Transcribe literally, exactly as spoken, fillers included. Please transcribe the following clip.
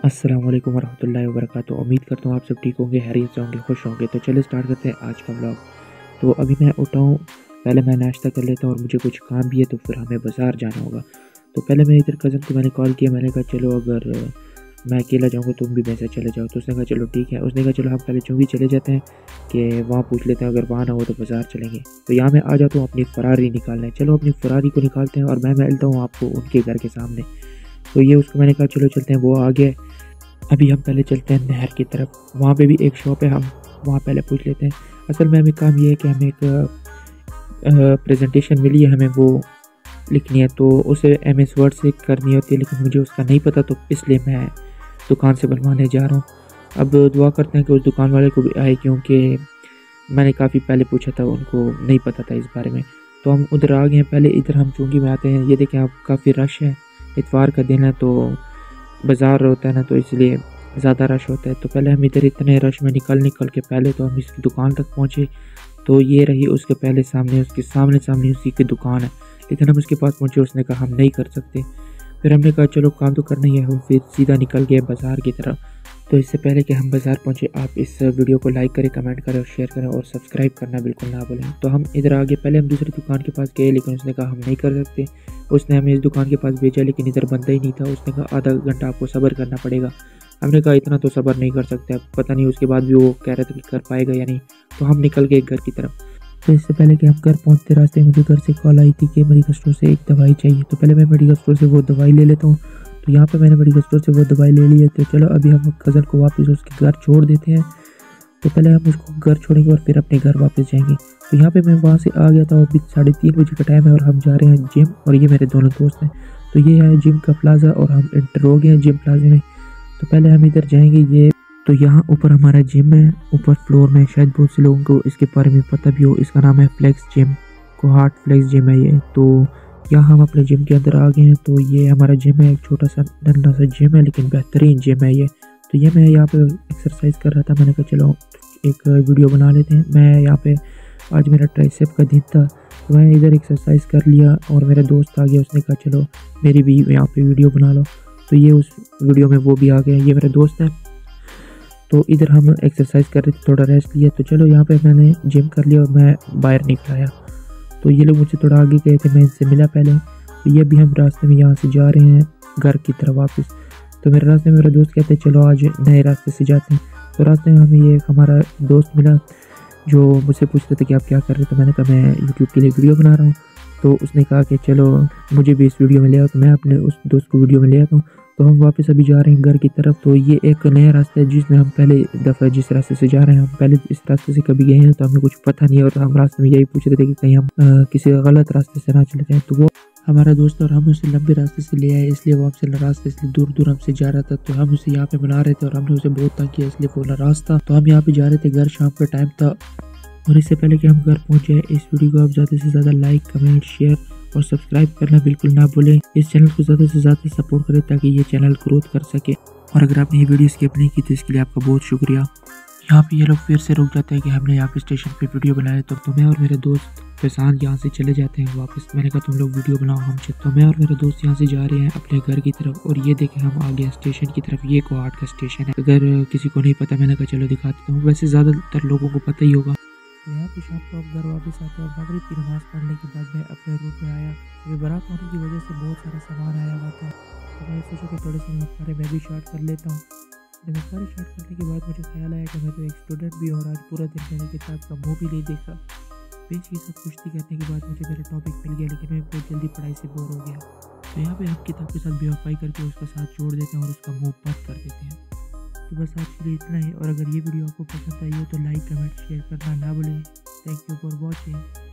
अस्सलाम वालेकुम वरहमतुल्लाहि वबरकातुहू। उम्मीद करता हूँ आप सब ठीक होंगे, खैरियत से होंगे, खुश होंगे। तो चलिए स्टार्ट करते हैं आज का व्लॉग। तो अभी मैं उठा हूँ, पहले मैं नाश्ता कर लेता हूँ और मुझे कुछ काम भी है तो फिर हमें बाज़ार जाना होगा। तो पहले मैं इधर कज़न को मैंने कॉल किया, मैंने कहा चलो अगर मैं अकेला जाऊँगा तुम भी मेरे साथ चले जाओ। तो उसने कहा चलो ठीक है। उसने कहा चलो हम पहले चुंगी चले जाते हैं कि वहाँ पूछ लेते हैं, अगर वहाँ ना हो तो बाज़ार चलेंगे। तो यहाँ मैं आ जाता हूँ अपनी फ़रारी निकालने। चलो अपनी फ़रारी को निकालते हैं और मैं मिलता हूँ आपको उनके घर के सामने। तो ये उसको मैंने कहा चलो चलते हैं, वो आ गया। अभी हम पहले चलते हैं नहर की तरफ, वहाँ पे भी एक शॉप है, हम वहाँ पहले पूछ लेते हैं। असल में हमें काम ये है कि हमें एक प्रेजेंटेशन मिली है, हमें वो लिखनी है, तो उसे एम एस वर्ड से करनी होती है, लेकिन मुझे उसका नहीं पता, तो इसलिए मैं दुकान से बनवाने जा रहा हूँ। अब दुआ करते हैं कि उस दुकान वाले को भी आए, क्योंकि मैंने काफ़ी पहले पूछा था, उनको नहीं पता था इस बारे में। तो हम उधर आ गए हैं। पहले इधर हम चुंगी में आते हैं। ये देखें आप, काफ़ी रश है, इतवार का दिन है तो बाज़ार होता है ना, तो इसलिए ज़्यादा रश होता है। तो पहले हम इधर इतने रश में निकल निकल के पहले तो हम इसकी दुकान तक पहुँचे। तो ये रही उसके पहले सामने, उसके सामने सामने उसी की दुकान है, लेकिन हम उसके पास पहुँचे, उसने कहा हम नहीं कर सकते। फिर हमने कहा चलो काम तो करना ही है, हम फिर सीधा निकल गए बाज़ार की तरफ। तो इससे पहले कि हम बाज़ार पहुँचे, आप इस वीडियो को लाइक करें, कमेंट करें और शेयर करें और सब्सक्राइब करना बिल्कुल ना भूलें। तो हम इधर आ गए। पहले हम दूसरी दुकान के पास गए, लेकिन उसने कहा हम नहीं कर सकते। उसने हमें इस दुकान के पास भेजा, लेकिन इधर बंदा ही नहीं था। उसने कहा आधा घंटा आपको सब्र करना पड़ेगा। हमने कहा इतना तो सब्र नहीं कर सकते। अब पता नहीं उसके बाद भी वो कह रहा था कि कर पाएगा या नहीं। तो हम निकल गए घर की तरफ। तो इससे पहले कि हम घर पहुंचते रास्ते मुझे घर से कॉल आई थी कि मेडिकल स्टोर से एक दवाई चाहिए। तो पहले मैं मेडिकल स्टोर से वो दवाई ले लेता हूँ। तो यहाँ पे मैंने मेडिकल स्टोर से वो दवाई ले ली है। तो चलो अभी हम कज़न को वापस उसके घर छोड़ देते हैं। तो पहले हम उसको घर छोड़ेंगे और फिर अपने घर वापस जाएंगे। तो यहाँ पे मैं वहाँ से आ गया था, अभी साढ़े तीन बजे का टाइम है और हम जा रहे हैं जिम। और ये मेरे दोनों दोस्त हैं। तो ये है जिम का प्लाजा और हम एंटर हो गए हैं जिम प्लाजे में। तो पहले हम इधर जाएंगे। ये तो यहाँ ऊपर हमारा जिम है, ऊपर फ्लोर में। शायद बहुत से लोगों को इसके बारे में पता भी हो। इसका नाम है फ्लेक्स जिम, को हार्ट फ्लेक्स जिम है ये। तो यहाँ हम अपने जिम के अंदर आ गए हैं। तो ये हमारा जिम है, एक छोटा सा नन्हा सा जिम है, लेकिन बेहतरीन जिम है ये। तो ये मैं यहाँ पे एक्सरसाइज कर रहा था, मैंने कहा चलो एक वीडियो बना लेते हैं। मैं यहाँ पे, आज मेरा ट्राइसेप का दिन था, तो मैंने इधर एक्सरसाइज कर लिया और मेरा दोस्त आ गया, उसने कहा चलो मेरी भी यहाँ पे वीडियो बना लो। तो ये उस वीडियो में वो भी आ गया, ये मेरा दोस्त है। तो इधर हम एक्सरसाइज कर रहे थे, थोड़ा रेस्ट लिया। तो चलो यहाँ पे मैंने जिम कर लिया और मैं बाहर निकल आया। तो ये लोग मुझसे थोड़ा आगे गए थे, मैं इनसे मिला पहले। तो ये भी हम रास्ते में यहाँ से जा रहे हैं घर की तरफ वापस। तो मेरे रास्ते में मेरा दोस्त कहते हैं चलो आज नए रास्ते से जाते हैं। तो रास्ते में हमें ये हमारा दोस्त मिला जो मुझसे पूछ रहे थे कि आप क्या कर रहे थे। मैंने कहा मैं यूट्यूब के लिए वीडियो बना रहा हूँ। तो उसने कहा कि चलो मुझे भी इस वीडियो में ले आओ। तो मैं अपने उस दोस्त को वीडियो में ले आता हूँ। तो हम वापस अभी जा रहे हैं घर की तरफ। तो ये एक नया रास्ता है जिसमें हम पहले दफ़ा जिस रास्ते से जा रहे हैं, हम पहले इस रास्ते से कभी गए हैं तो हमें कुछ पता नहीं है। और हम रास्ते में यही पूछ रहे थे कि कहीं हम आ, किसी गलत रास्ते से ना चले जाएँ। तो वो हमारा दोस्त और हम उसे लंबे रास्ते से ले आए, इसलिए वो हमसे रास्ते इसलिए दूर दूर हमसे जा रहा था। तो हम उसे यहाँ पे बुला रहे थे और हमने उसे बहुत तंग किया, इसलिए बोला रास्ता। तो हम यहाँ पे जा रहे थे घर, शाम का टाइम था। और इससे पहले कि हम घर पहुँच जाए, इस वीडियो को आप ज़्यादा से ज़्यादा लाइक, कमेंट, शेयर और सब्सक्राइब करना बिल्कुल ना भूलें। इस चैनल को ज़्यादा से ज़्यादा सपोर्ट करें ताकि ये चैनल ग्रोथ कर सके। और अगर आपने ये वीडियो स्किप नहीं की तो इसके लिए आपका बहुत शुक्रिया। यहाँ पे ये लोग फिर से रुक जाते हैं कि हमने यहाँ पे स्टेशन पे वीडियो बनाया। तो, तो मैं और मेरे दोस्त फैसान यहाँ से चले जाते हैं वापस। मैंने कहा तुम लोग वीडियो बनाओ हमसे। तो मैं और मेरे दोस्त यहाँ से जा रहे हैं अपने घर की तरफ। और ये देखें हम आ गए स्टेशन की तरफ। ये कोहाट का स्टेशन है, अगर किसी को नहीं पता मैंने कहा चलो दिखा देता हूँ। वैसे ज़्यादातर लोगों को पता ही होगा। तो यहाँ पे शाम को हम घर वापस आते हैं और मगरिब की नमाज़ पढ़ने के बाद मैं अपने रूम में आया। अभी बारात होने की वजह से बहुत सारा सामान आया हुआ था। तो मैंने सोचा कि थोड़े से मकबारे मैं भी शॉर्ट कर लेता हूँ। जब मकबारे शॉर्ट करने के बाद मुझे ख्याल आया कि मैं तो एक स्टूडेंट भी हूँ और आज पूरा दिन मैंने किताब का मुँह भी नहीं देखा। बेंच के साथ कुश्ती करने के बाद मुझे मेरा टॉपिक मिल गया, लेकिन मैं बहुत जल्दी पढ़ाई से बोर हो गया। तो यहाँ पे हम किताब के साथ बेवफाई करके उसका साथ छोड़ देते हैं और उसका मुँह बंद कर देते हैं। तो बस आज के लिए इतना ही। और अगर ये वीडियो आपको पसंद आई हो तो लाइक, कमेंट, शेयर करना ना भूलें। Thank you for watching.